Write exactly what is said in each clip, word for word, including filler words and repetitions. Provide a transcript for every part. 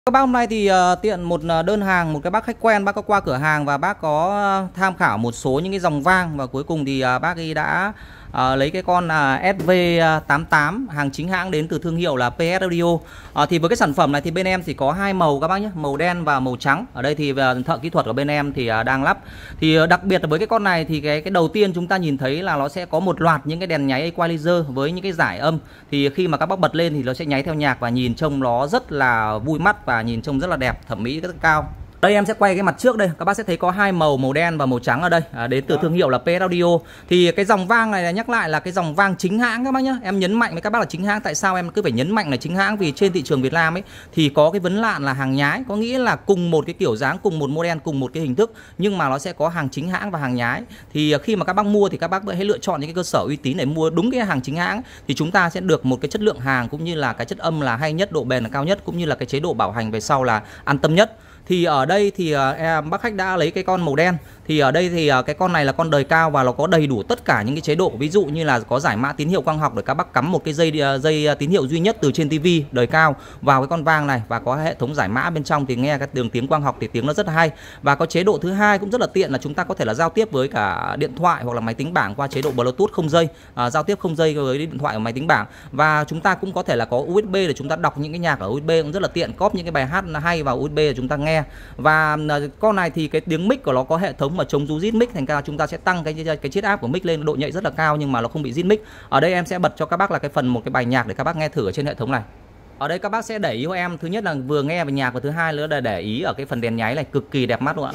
Các bác hôm nay thì uh, tiện một đơn hàng, một cái bác khách quen, bác có qua cửa hàng và bác có tham khảo một số những cái dòng vang và cuối cùng thì uh, bác ấy đã uh, lấy cái con uh, S V tám tám hàng chính hãng đến từ thương hiệu là pê ét Audio. Uh, thì với cái sản phẩm này thì bên em thì có hai màu các bác nhé, màu đen và màu trắng. Ở đây thì uh, thợ kỹ thuật của bên em thì uh, đang lắp. Thì uh, đặc biệt là với cái con này thì cái cái đầu tiên chúng ta nhìn thấy là nó sẽ có một loạt những cái đèn nháy equalizer với những cái giải âm. Thì khi mà các bác bật lên thì nó sẽ nháy theo nhạc và nhìn trông nó rất là vui mắt và nhìn trông rất là đẹp, thẩm mỹ rất cao. Đây em sẽ quay cái mặt trước đây, các bác sẽ thấy có hai màu, màu đen và màu trắng ở đây, à, đến từ thương hiệu là pê ét Audio. Thì cái dòng vang này là nhắc lại là cái dòng vang chính hãng các bác nhá. Em nhấn mạnh với các bác là chính hãng. Tại sao em cứ phải nhấn mạnh là chính hãng? Vì trên thị trường Việt Nam ấy thì có cái vấn nạn là hàng nhái, có nghĩa là cùng một cái kiểu dáng, cùng một model, cùng một cái hình thức nhưng mà nó sẽ có hàng chính hãng và hàng nhái. Thì khi mà các bác mua thì các bác hãy lựa chọn những cái cơ sở uy tín để mua đúng cái hàng chính hãng thì chúng ta sẽ được một cái chất lượng hàng cũng như là cái chất âm là hay nhất, độ bền là cao nhất cũng như là cái chế độ bảo hành về sau là an tâm nhất. Thì ở đây thì em bác khách đã lấy cái con màu đen. Thì ở đây thì cái con này là con đời cao và nó có đầy đủ tất cả những cái chế độ, ví dụ như là có giải mã tín hiệu quang học để các bác cắm một cái dây dây tín hiệu duy nhất từ trên tivi đời cao vào cái con vang này, và có hệ thống giải mã bên trong thì nghe cái đường tiếng quang học thì tiếng nó rất là hay. Và có chế độ thứ hai cũng rất là tiện là chúng ta có thể là giao tiếp với cả điện thoại hoặc là máy tính bảng qua chế độ Bluetooth không dây, à, giao tiếp không dây với điện thoại và máy tính bảng. Và chúng ta cũng có thể là có u ét bê để chúng ta đọc những cái nhạc ở u ét bê cũng rất là tiện, cóp những cái bài hát hay vào u ét bê để chúng ta nghe. Và con này thì cái tiếng mic của nó có hệ thống mà chống rú rít mic, thành ra chúng ta sẽ tăng cái cái chiết áp của mic lên, độ nhạy rất là cao nhưng mà nó không bị rít mic. Ở đây em sẽ bật cho các bác là cái phần một cái bài nhạc để các bác nghe thử ở trên hệ thống này. Ở đây các bác sẽ để ý của em, thứ nhất là vừa nghe về nhạc và thứ hai nữa là để ý ở cái phần đèn nháy này, cực kỳ đẹp mắt luôn ạ.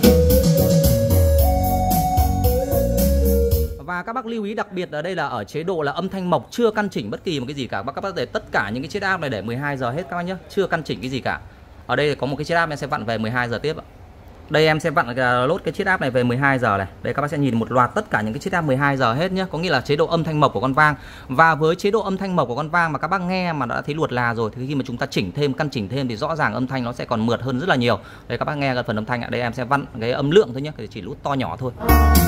Và các bác lưu ý đặc biệt ở đây là ở chế độ là âm thanh mộc, chưa căn chỉnh bất kỳ một cái gì cả. Các bác để tất cả những cái chiết áp này để mười hai giờ hết các bác nhé, chưa căn chỉnh cái gì cả. Ở đây có một cái chiết áp em sẽ vặn về mười hai giờ tiếp ạ. Đây em sẽ vặn lốt cái chiết áp này về mười hai giờ này. Đây các bác sẽ nhìn một loạt tất cả những cái chiết áp mười hai giờ hết nhé, có nghĩa là chế độ âm thanh mộc của con vang. Và với chế độ âm thanh mộc của con vang mà các bác nghe mà đã thấy luột là rồi thì khi mà chúng ta chỉnh thêm, căn chỉnh thêm thì rõ ràng âm thanh nó sẽ còn mượt hơn rất là nhiều. Đây các bác nghe cái phần âm thanh ạ. Đây em sẽ vặn cái âm lượng thôi nhé, chỉ nút to nhỏ thôi.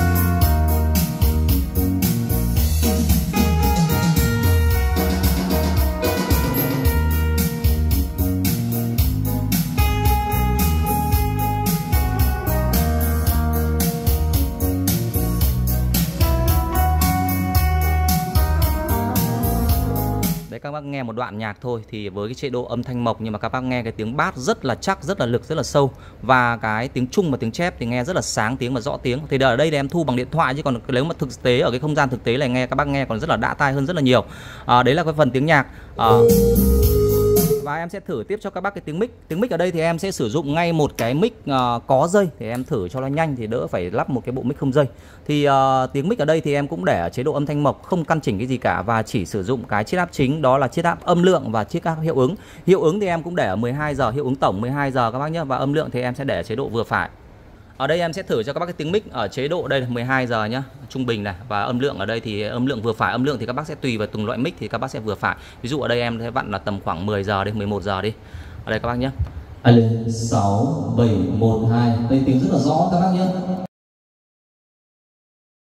Các bác nghe một đoạn nhạc thôi thì với cái chế độ âm thanh mộc nhưng mà các bác nghe cái tiếng bass rất là chắc, rất là lực, rất là sâu, và cái tiếng trung và tiếng chép thì nghe rất là sáng tiếng và rõ tiếng. Thì ở đây thì em thu bằng điện thoại chứ còn nếu mà thực tế ở cái không gian thực tế này nghe các bác nghe còn rất là đã tai hơn rất là nhiều. À, đấy là cái phần tiếng nhạc. À, và em sẽ thử tiếp cho các bác cái tiếng mic. Tiếng mic ở đây thì em sẽ sử dụng ngay một cái mic uh, có dây thì em thử cho nó nhanh thì đỡ phải lắp một cái bộ mic không dây. Thì uh, tiếng mic ở đây thì em cũng để ở chế độ âm thanh mộc, không căn chỉnh cái gì cả và chỉ sử dụng cái chiết áp chính, đó là chiết áp âm lượng và chiết áp hiệu ứng. Hiệu ứng thì em cũng để ở mười hai giờ, hiệu ứng tổng mười hai giờ các bác nhé, và âm lượng thì em sẽ để ở chế độ vừa phải. Ở đây em sẽ thử cho các bác cái tiếng mic ở chế độ đây là mười hai giờ nhá, trung bình này, và âm lượng ở đây thì âm lượng vừa phải. Âm lượng thì các bác sẽ tùy vào từng loại mic thì các bác sẽ vừa phải. Ví dụ ở đây em sẽ vặn là tầm khoảng mười giờ đi, mười một giờ đi. Ở đây các bác nhé. sáu bảy một hai. Đây tiếng rất là rõ các bác nhé.